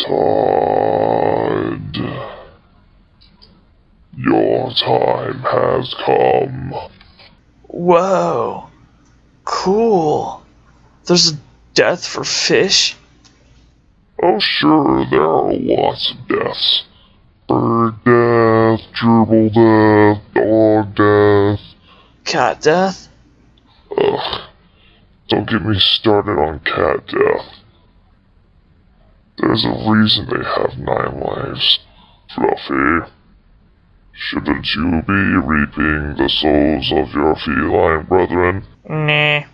Todd, your time has come. Whoa. Cool. There's a death for fish? Oh sure, there are lots of deaths. Bird death, gerbil death, dog death. Cat death? Ugh, don't get me started on cat death. There's a reason they have 9 lives, Fluffy. Shouldn't you be reaping the souls of your feline brethren? Nah.